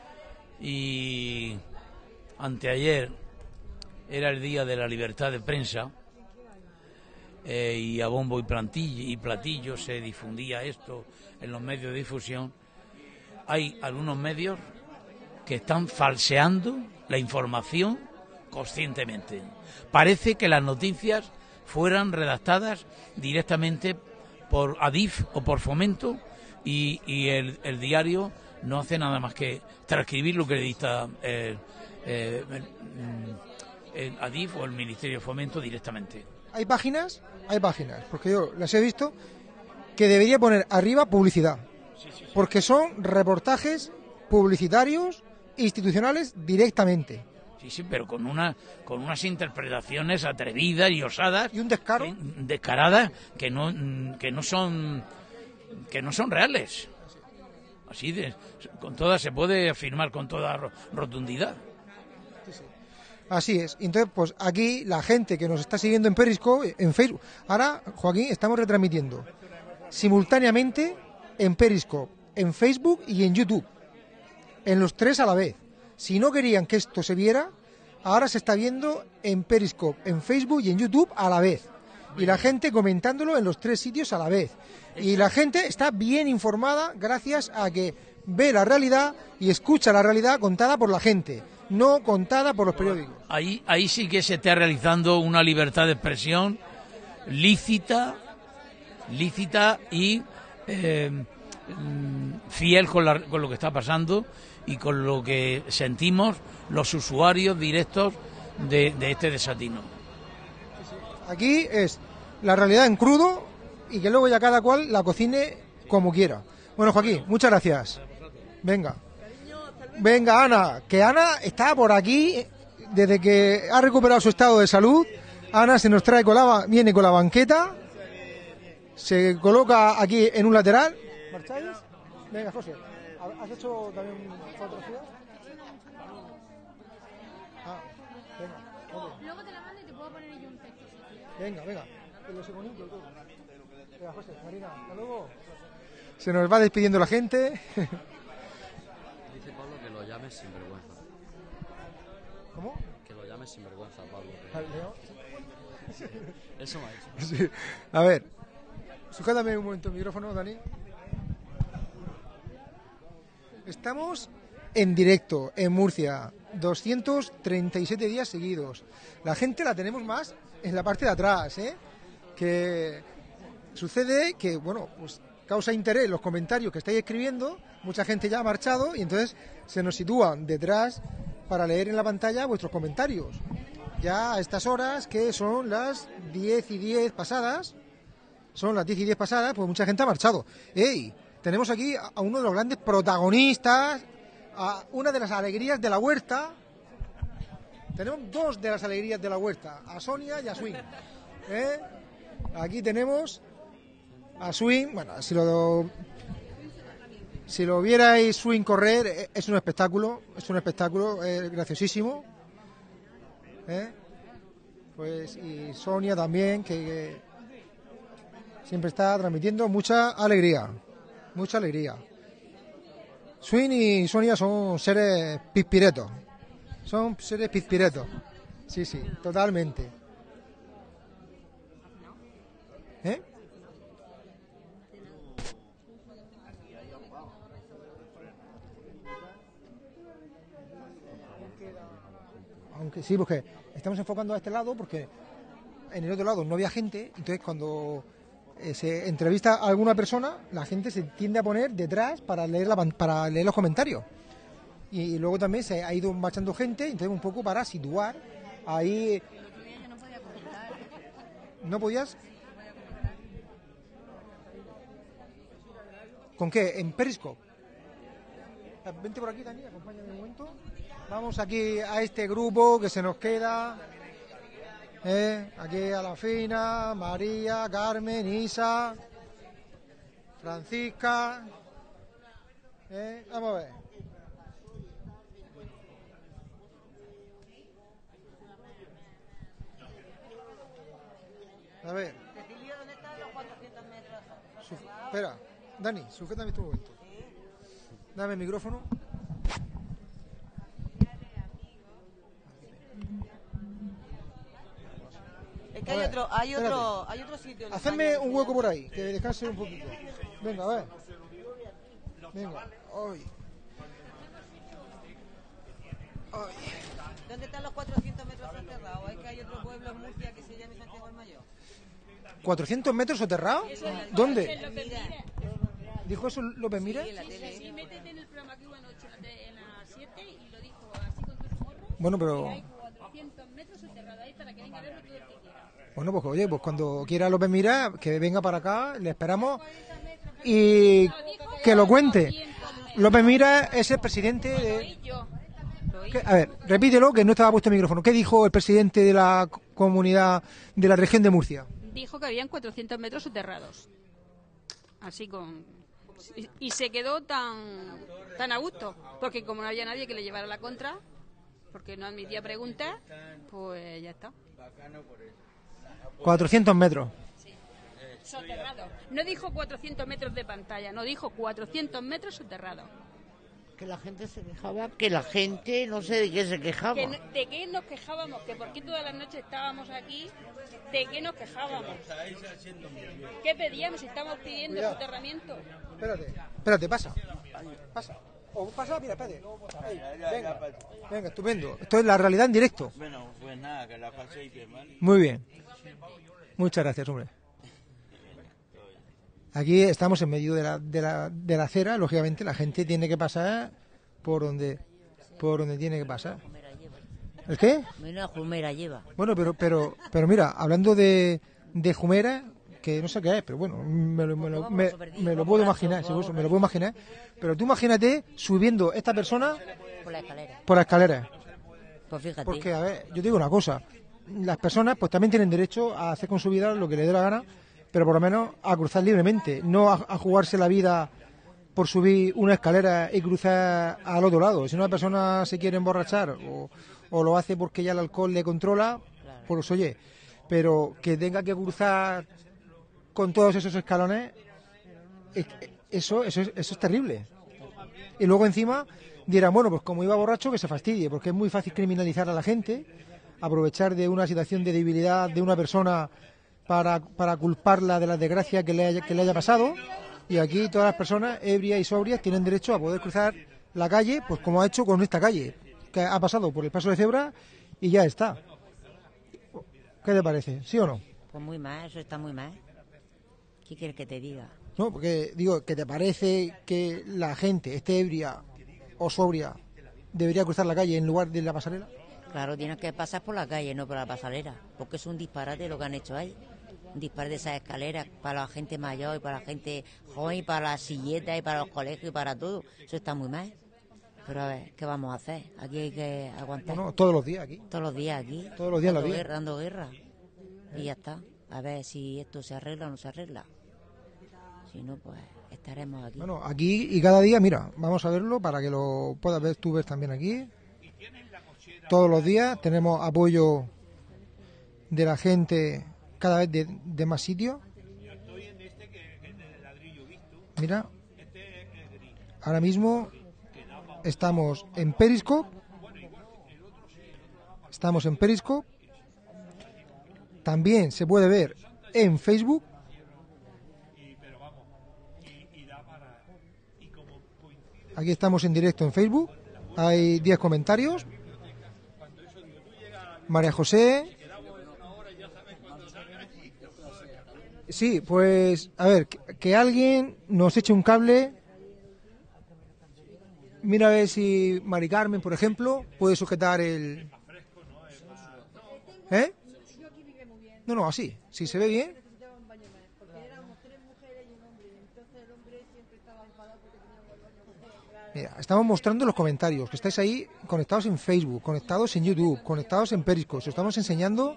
y anteayer era el día de la libertad de prensa, y a bombo y platillo se difundía esto en los medios de difusión. Hay algunos medios que están falseando la información conscientemente. Parece que las noticias fueran redactadas directamente por Adif o por Fomento, y el diario no hace nada más que transcribir lo que le dicta el Adif o el Ministerio de Fomento directamente. Hay páginas, porque yo las he visto, que debería poner arriba publicidad, porque son reportajes publicitarios institucionales directamente. Sí, pero con unas interpretaciones atrevidas y osadas. Y un descaro. Descaradas que no son reales. Con todas se puede afirmar con toda rotundidad. Así es. Entonces, pues aquí la gente que nos está siguiendo en Periscope, en Facebook. Ahora, Joaquín, estamos retransmitiendo simultáneamente en Periscope, en Facebook y en YouTube. En los tres a la vez. Si no querían que esto se viera, ahora se está viendo en Periscope, en Facebook y en YouTube a la vez. Y la gente comentándolo en los tres sitios a la vez. Y la gente está bien informada gracias a que ve la realidad y escucha la realidad contada por la gente, no contada por los periódicos. Ahí sí que se está realizando una libertad de expresión lícita y fiel con lo que está pasando y con lo que sentimos los usuarios directos de este desatino. Aquí es la realidad en crudo y que luego ya cada cual la cocine como quiera. Bueno, Joaquín, muchas gracias. Venga, Ana, que Ana está por aquí desde que ha recuperado su estado de salud. Ana se nos trae viene con la banqueta, se coloca aquí en un lateral. ¿Marcháis? Venga, José, ¿has hecho también fotografías? Venga. Luego te la mando y te puedo poner yo un texto. Venga, que lo sé bonito y todo. Venga, José, Marina, hasta luego. Se nos va despidiendo la gente. Dice Pablo que lo llames sinvergüenza. ¿Cómo? Que lo llames sinvergüenza, Pablo. ¿Leo? Eso me ha dicho. Sí. A ver, sujétame un momento el micrófono, Dani. Estamos en directo en Murcia, 237 días seguidos. La gente la tenemos más en la parte de atrás, ¿eh? Que sucede que, bueno, pues causa interés los comentarios que estáis escribiendo, mucha gente ya ha marchado y entonces se nos sitúan detrás para leer en la pantalla vuestros comentarios. Ya a estas horas, que son las 10:10 pasadas, pues mucha gente ha marchado. ¡Ey! Tenemos aquí a uno de los grandes protagonistas, a una de las alegrías de la huerta. Tenemos dos de las alegrías de la huerta, a Sonia y a Swing. Aquí tenemos a Swing. Bueno, si lo vierais Swing correr, es un espectáculo, graciosísimo. Pues y Sonia también, que siempre está transmitiendo mucha alegría. Swing y Sonia son seres pizpiretos. Sí, totalmente. Aunque sí, porque estamos enfocando a este lado porque en el otro lado no había gente, entonces cuando se entrevista a alguna persona, la gente se tiende a poner detrás para leer los comentarios. Y luego también se ha ido marchando gente, entonces un poco para situar ahí. ¿No podías? ¿Con qué? ¿En Periscope? Vente por aquí, Dani, acompáñame un momento. Vamos aquí a este grupo que se nos queda. Aquí a la Fina, María, Carmen, Isa, Francisca. Vamos a ver. A ver. Espera, Dani, sujétame este momento. Dame el micrófono. Es que hay otro sitio. Hacedme un hueco por ahí, que descanse un poquito. Venga, a ver. Venga, hoy. ¿Dónde están los 400 metros soterrados? Es que hay otro pueblo en Murcia que se llama Santiago el Mayor. ¿400 metros soterrados? ¿Dónde? ¿Dijo eso López Mira? Sí, en la tele. Sí, métete en el programa que hubo anoche en las 7 y lo dijo así con tus morros. Bueno, pero... Hay 400 metros soterrados ahí para que venga a verlo todo el que quiera. Bueno, pues oye, pues cuando quiera López Mira, que venga para acá, le esperamos y que lo cuente. López Mira es el presidente de... A ver, repítelo, que no estaba puesto el micrófono. ¿Qué dijo el presidente de la comunidad de la región de Murcia? Dijo que habían 400 metros soterrados. Así con... Y se quedó tan a gusto, porque como no había nadie que le llevara la contra, porque no admitía preguntas, pues ya está. 400 metros. Soterrado. No dijo 400 metros de pantalla, no dijo 400 metros soterrados. Que la gente se quejaba, que la gente no sé de qué se quejaba. ¿De qué nos quejábamos? Que por qué todas las noches estábamos aquí, ¿de qué nos quejábamos? ¿Qué pedíamos? Estamos pidiendo soterramiento. Espérate, pasa. O pasa, mira, espérate. Venga, estupendo. Esto es la realidad en directo. Bueno, pues nada, que la paséis bien, ¿vale? Muy bien. Muchas gracias, hombre. Aquí estamos en medio de la acera, lógicamente la gente tiene que pasar por donde tiene que pasar. ¿El qué? Menos Jumera lleva. Bueno, pero mira, hablando de Jumera, que no sé qué es, pero bueno, me lo puedo imaginar, seguro, me lo puedo imaginar. Pero tú imagínate subiendo esta persona por la escalera. Pues fíjate. Porque, a ver, yo digo una cosa, las personas pues también tienen derecho a hacer con su vida lo que les dé la gana, pero por lo menos a cruzar libremente, no a jugarse la vida por subir una escalera y cruzar al otro lado. Si una persona se quiere emborrachar o lo hace porque ya el alcohol le controla, pues oye, pero que tenga que cruzar con todos esos escalones, eso es terrible. Y luego encima dirán, bueno, pues como iba borracho, que se fastidie, porque es muy fácil criminalizar a la gente, aprovechar de una situación de debilidad de una persona para culparla de la desgracia que le haya pasado. Y aquí todas las personas, ebrias y sobrias, tienen derecho a poder cruzar la calle, pues como ha hecho con esta calle, que ha pasado por el paso de cebra y ya está. ¿Qué te parece? ¿Sí o no? Pues muy mal, eso está muy mal. ¿Qué quieres que te diga? No, porque digo, ¿que te parece que la gente esté ebria o sobria debería cruzar la calle en lugar de la pasarela? Claro, tienes que pasar por la calle, no por la pasarela, porque es un disparate lo que han hecho ahí. Un disparate de esas escaleras para la gente mayor y para la gente joven y para las silletas y para los colegios y para todo. Eso está muy mal. Pero a ver, ¿qué vamos a hacer? Aquí hay que aguantar. No, todos los días aquí. Todos los días aquí. Todos los días la vida. Dando guerra. Y ya está. A ver si esto se arregla o no se arregla. Si no, pues estaremos aquí. Bueno, aquí y cada día, mira, vamos a verlo para que lo puedas ver tú también aquí. Todos los días tenemos apoyo de la gente cada vez de más sitios. Mira, ahora mismo estamos en Periscope. También se puede ver en Facebook. Aquí estamos en directo en Facebook. Hay 10 comentarios. María José. Sí, pues, a ver, que alguien nos eche un cable. Mira a ver si Mari Carmen, por ejemplo, puede sujetar el... ¿Eh? No, así. Si se ve bien. Mira, estamos mostrando los comentarios, que estáis ahí conectados en Facebook, conectados en YouTube, conectados en Periscope. Os estamos enseñando.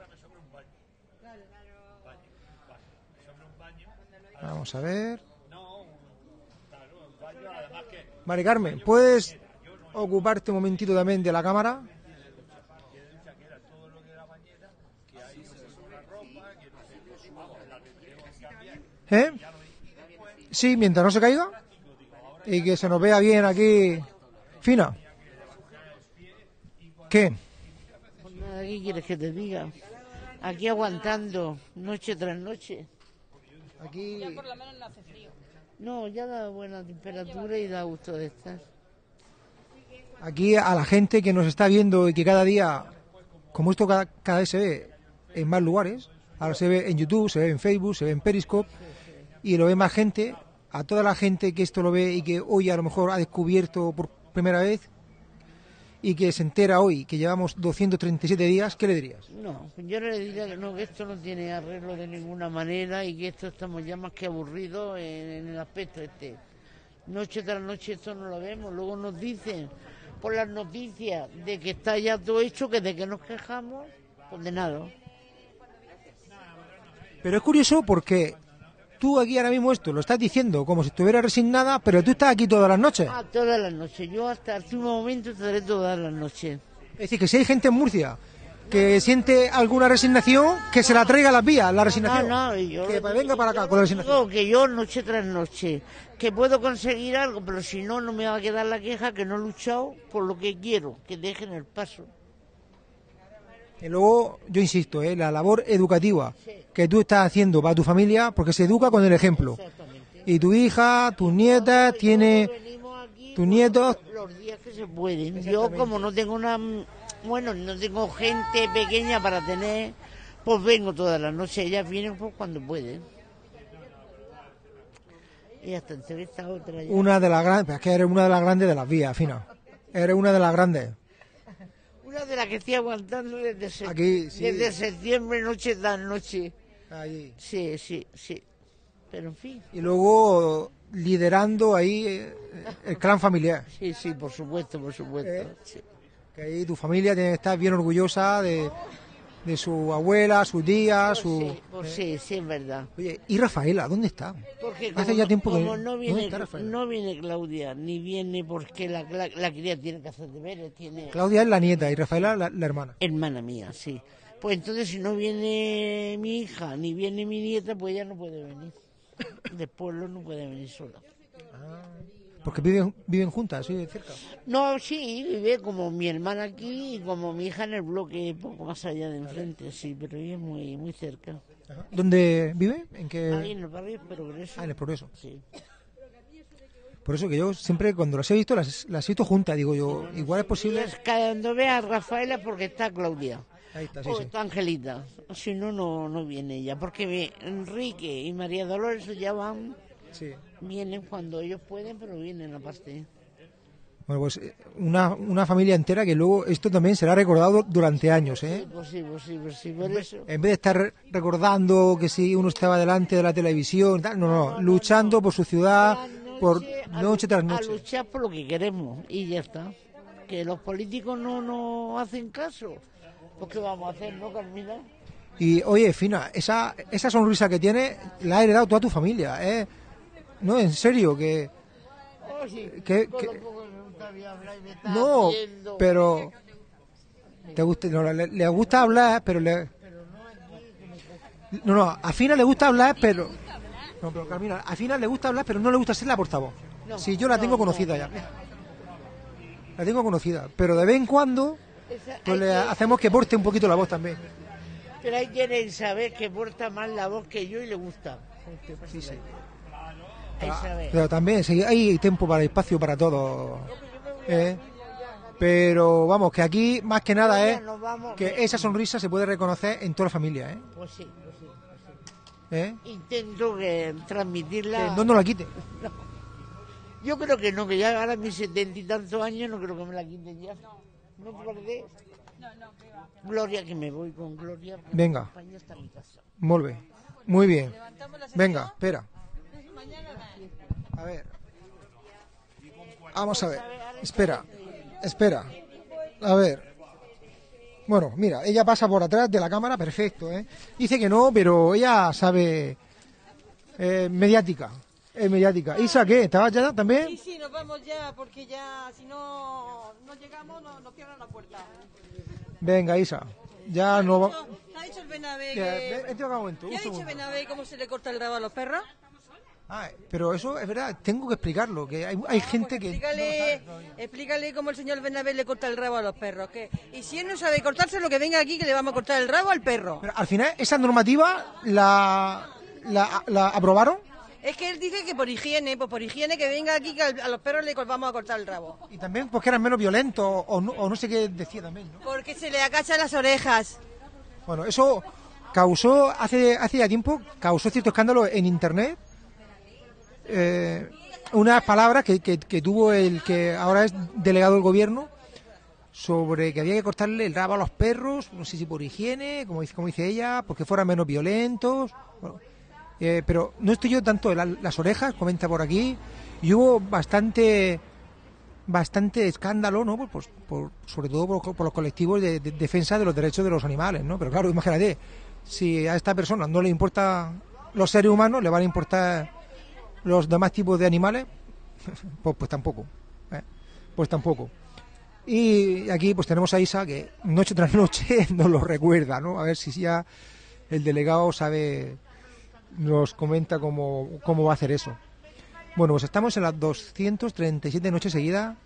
Vamos a ver. Mari Carmen, ¿puedes ocuparte un momentito también de la cámara? ¿Eh? Sí, mientras no se caiga y que se nos vea bien aquí. Fina. ¿Qué? Pues nada, ¿qué quieres que te diga? Aquí aguantando, noche tras noche. Aquí... Ya por lo menos no hace frío. No, ya da buena temperatura y da gusto de estar. Aquí a la gente que nos está viendo y que cada día, como esto cada vez se ve en más lugares, ahora se ve en YouTube, se ve en Facebook, se ve en Periscope, y lo ve más gente, a toda la gente que esto lo ve y que hoy a lo mejor ha descubierto por primera vez y que se entera hoy que llevamos 237 días, ¿qué le dirías? No, yo le diría que no, que esto no tiene arreglo de ninguna manera y que esto estamos ya más que aburridos en el aspecto este. Noche tras noche esto no lo vemos, luego nos dicen por las noticias de que está ya todo hecho, que de que nos quejamos, pues de nada. Pero es curioso porque tú aquí ahora mismo esto lo estás diciendo como si estuvieras resignada, pero tú estás aquí todas las noches. Ah, todas las noches, yo hasta el último momento estaré todas las noches. Es decir, que si hay gente en Murcia que siente alguna resignación, que se la traiga a las vías, la resignación. No, yo que venga para acá con la resignación. Digo que yo noche tras noche, que puedo conseguir algo, pero si no, no me va a quedar la queja que no he luchado por lo que quiero, que dejen el paso. Y luego, yo insisto, la labor educativa que tú estás haciendo para tu familia, porque se educa con el ejemplo. Y tu hija, tus nietas, tus nietos... Los días que se pueden. Yo, como no tengo no tengo gente pequeña para tener, pues vengo todas las noches. Ellas vienen pues cuando pueden. Y hasta entrevista otra ya. Una de las grandes, es que eres una de las grandes de las vías, Fina. Eres una de las grandes. Una de las que estoy aguantando desde, Aquí, sí. Desde septiembre, noche tras noche. Allí. Sí. Pero en fin. Y luego liderando ahí el clan familiar. Sí, por supuesto. Sí. Que ahí tu familia tiene que estar bien orgullosa de su abuela, su tía, Sí, es verdad. Oye, ¿y Rafaela? ¿Dónde está? Porque hace ya tiempo que no viene Claudia, ni viene porque la cría tiene que hacer deberes. Claudia es la nieta y Rafaela la hermana. Hermana mía, sí. Pues entonces si no viene mi hija, ni viene mi nieta, pues ella no puede venir. Del pueblo no puede venir sola. Porque viven juntas, ¿sí? Cerca. No, sí, vive como mi hermana aquí y como mi hija en el bloque, poco más allá de enfrente, sí, pero vive muy cerca. Ajá. ¿Dónde vive? Ahí en el barrio Progreso. En el Progreso. Sí. Por eso que yo siempre cuando las he visto, las he visto juntas, digo yo, igual es posible... Cuando ve a Rafaela porque está Claudia. Ahí está, sí. Está Angelita. Si no, no viene ella, porque Enrique y María Dolores ya van... Sí. Vienen cuando ellos pueden, pero vienen aparte. Bueno, pues una familia entera que luego esto también será recordado durante años, ¿eh? Sí, por eso. En vez de estar recordando que si uno estaba delante de la televisión, tal, no, luchando por su ciudad, por noche tras noche. A luchar por lo que queremos y ya está. Que los políticos no hacen caso. Pues ¿qué vamos a hacer, no, Carmina? Y oye, Fina, esa sonrisa que tienes la ha heredado toda tu familia, ¿eh? No, en serio, que no, pero te gusta, no, le gusta hablar, pero a Fina le gusta hablar, pero Carmina, a Fina le gusta hablar, pero no le gusta ser la portavoz. Sí, yo la tengo conocida ya. La tengo conocida, pero de vez en cuando pues le hacemos que porte un poquito la voz también. Pero hay que saber que porta más la voz que yo y le gusta. Sí. Pero también hay tiempo para espacio para todo, pero vamos, que aquí más que nada es que esa sonrisa se puede reconocer en toda la familia, ¿eh? Pues sí. Intento transmitirla. Que no la quite. Yo creo que no, que ya ahora mis 70 y tantos años no creo que me la quiten ya. ¿No te parece? Gloria, que me voy con Gloria. Venga. España está mi casa. Muy bien. Venga, espera. A ver. Vamos a ver. Espera. A ver. Bueno, mira, ella pasa por atrás de la cámara, perfecto, ¿eh? Dice que no, pero ella sabe... mediática. Es mediática. Isa, ¿qué? ¿Estabas ya también? Sí, nos vamos ya, porque ya, si no llegamos, nos cierran la puerta. Venga, Isa. Ya no va... ¿Ha dicho el Bernabé un momento, ¿qué ha dicho Bernabé cómo se le corta el rabo a los perros? Pero eso es verdad, tengo que explicarlo, que hay gente que... Explícale cómo el señor Bernabé le corta el rabo a los perros. Y si él no sabe cortárselo, que venga aquí que le vamos a cortar el rabo al perro. Pero al final, esa normativa la aprobaron. Es que él dice que por higiene que venga aquí que a los perros les vamos a cortar el rabo. Y también porque eran menos violentos, o no sé qué decía también, ¿no? Porque se le acachan las orejas. Bueno, eso causó, hace ya tiempo, causó cierto escándalo en Internet. Unas palabras que tuvo el que ahora es delegado del gobierno sobre que había que cortarle el rabo a los perros, no sé si por higiene, como dice ella, porque fueran menos violentos. Bueno, pero no estoy yo tanto en las orejas, comenta por aquí, y hubo bastante escándalo, ¿no? Pues sobre todo por los colectivos de defensa de los derechos de los animales, ¿no? Pero claro, imagínate, si a esta persona no le importan los seres humanos, le van a importar los demás tipos de animales, pues tampoco, pues tampoco. Y aquí pues tenemos a Isa que noche tras noche nos lo recuerda, ¿no? A ver si ya el delegado nos comenta cómo va a hacer eso. Bueno, pues estamos en las 237 noches seguidas,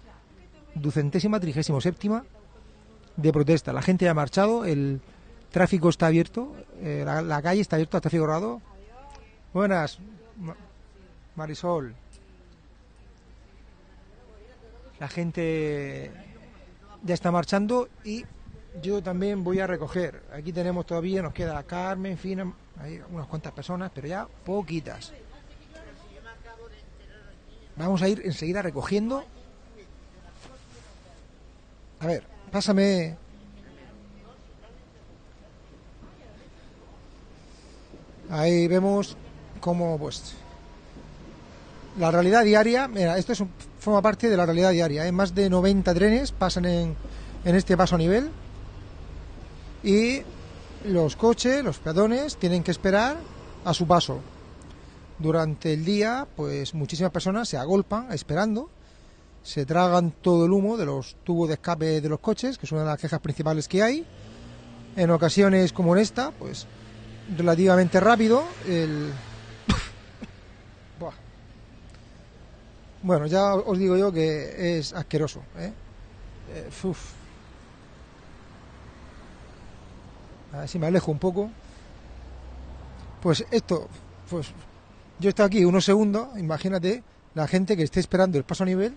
237ª de protesta. La gente ya ha marchado, el tráfico está abierto, la calle está abierta al tráfico rodado. Buenas, Marisol. La gente ya está marchando y yo también voy a recoger. Aquí tenemos todavía, nos queda Carmen, Fina, hay unas cuantas personas, pero ya poquitas. Vamos a ir enseguida recogiendo. A ver, pásame. Ahí vemos cómo, pues, la realidad diaria. Mira, esto forma parte de la realidad diaria. Hay más de 90 trenes pasan en este paso a nivel. Y los coches, los peatones, tienen que esperar a su paso. Durante el día, pues muchísimas personas se agolpan esperando, se tragan todo el humo de los tubos de escape de los coches, que es una de las quejas principales que hay. En ocasiones como en esta, pues relativamente rápido. Bueno, ya os digo yo que es asqueroso, ¿eh? A ver si me alejo un poco. Pues esto, pues yo he estado aquí unos segundos, imagínate la gente que esté esperando el paso a nivel.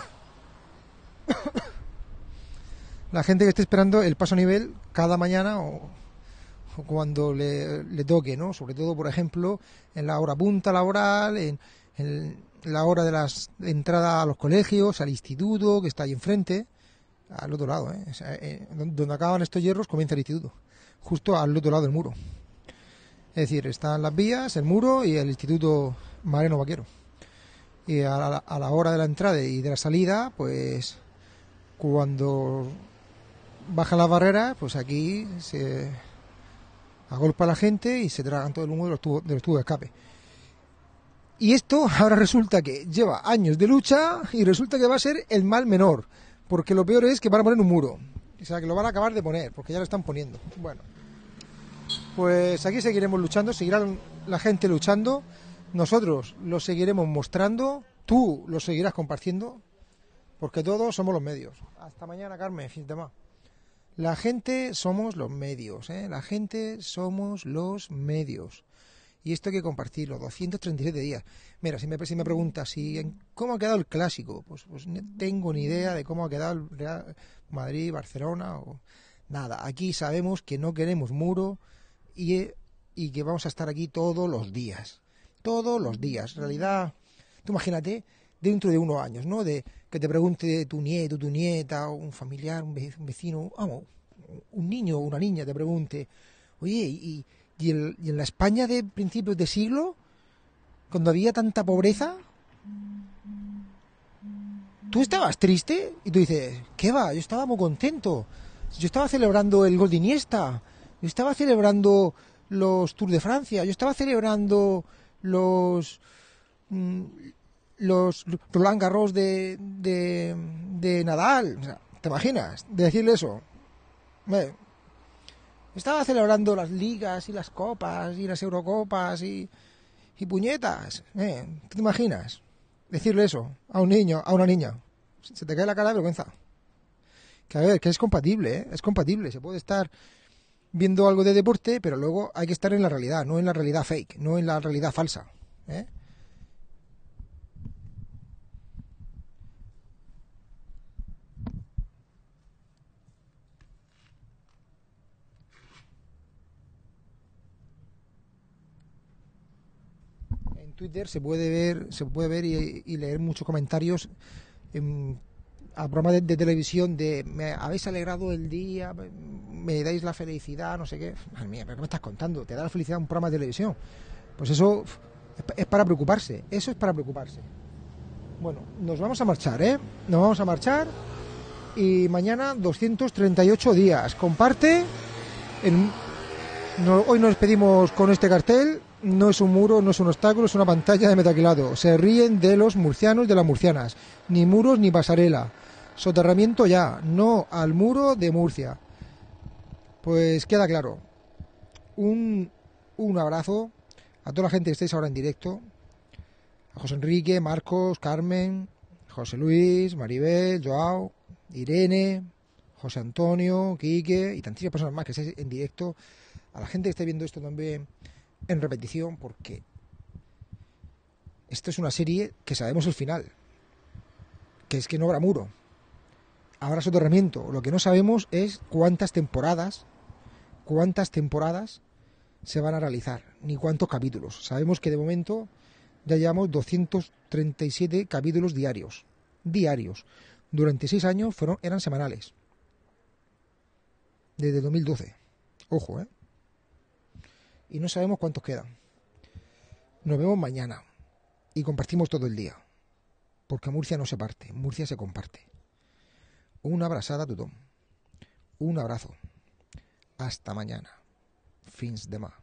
La gente que esté esperando el paso a nivel cada mañana o cuando le toque, ¿no? Sobre todo, por ejemplo, en la hora punta laboral, en la hora de de entrada a los colegios, al instituto, que está ahí enfrente, al otro lado, ¿eh? O sea, donde acaban estos hierros comienza el instituto, justo al otro lado del muro. Es decir, están las vías, el muro y el Instituto Mariano Vaquero. Y a la hora de la entrada y de la salida, pues cuando bajan las barreras, pues aquí se agolpa la gente y se tragan todo el humo de los tubos de escape. Y esto ahora resulta que lleva años de lucha y resulta que va a ser el mal menor, porque lo peor es que van a poner un muro. O sea, que lo van a acabar de poner, porque ya lo están poniendo. Bueno, pues aquí seguiremos luchando, seguirá la gente luchando, nosotros lo seguiremos mostrando, tú lo seguirás compartiendo, porque todos somos los medios. Hasta mañana, Carmen, fin de semana. La gente somos los medios, ¿eh? La gente somos los medios. Y esto hay que compartirlo, 237 días. Mira, si me preguntas cómo ha quedado el clásico, pues no tengo ni idea de cómo ha quedado el Real Madrid, Barcelona o nada. Aquí sabemos que no queremos muro y que vamos a estar aquí todos los días. Todos los días. En realidad, tú imagínate dentro de unos años, ¿no? De que te pregunte tu nieto, tu nieta, o un familiar, un vecino, vamos, un niño o una niña te pregunte, oye, y en la España de principios de siglo, cuando había tanta pobreza, ¿tú estabas triste? Y tú dices, ¿qué va? Yo estaba muy contento. Yo estaba celebrando el gol de Iniesta. Yo estaba celebrando los Tours de Francia. Yo estaba celebrando los Roland Garros de Nadal. O sea, ¿te imaginas? De decirle eso. Estaba celebrando las ligas y las copas y las Eurocopas y puñetas. ¿Te imaginas? Decirle eso a un niño, a una niña. Se te cae la cara de vergüenza. Que a ver, que es compatible, ¿eh? Es compatible. Se puede estar viendo algo de deporte, pero luego hay que estar en la realidad, no en la realidad fake, no en la realidad falsa, ¿eh? En Twitter se puede ver y leer muchos comentarios a programas de televisión de me habéis alegrado el día, me dais la felicidad, no sé qué. Madre mía, ¿pero qué me estás contando? ¿Te da la felicidad un programa de televisión? Pues eso es para preocuparse, eso es para preocuparse. Bueno, nos vamos a marchar, ¿eh? Nos vamos a marchar y mañana 238 días. Comparte. Hoy nos despedimos con este cartel. No es un muro, no es un obstáculo, es una pantalla de metacrilato. Se ríen de los murcianos y de las murcianas. Ni muros ni pasarela. Soterramiento ya, no al muro de Murcia. Pues queda claro. Un abrazo a toda la gente que estáis ahora en directo. A José Enrique, Marcos, Carmen, José Luis, Maribel, Joao, Irene, José Antonio, Quique y tantísimas personas más que estáis en directo. A la gente que está viendo esto también en repetición, porque esto es una serie que sabemos el final, que es que no habrá muro, habrá soterramiento. Lo que no sabemos es cuántas temporadas se van a realizar, ni cuántos capítulos. Sabemos que de momento ya llevamos 237 capítulos diarios. Durante 6 años eran semanales, desde 2012. Ojo, y no sabemos cuántos quedan. Nos vemos mañana y compartimos todo el día, porque Murcia no se parte, Murcia se comparte. Una abrazada a tothom. Un abrazo. Hasta mañana. Fins demà.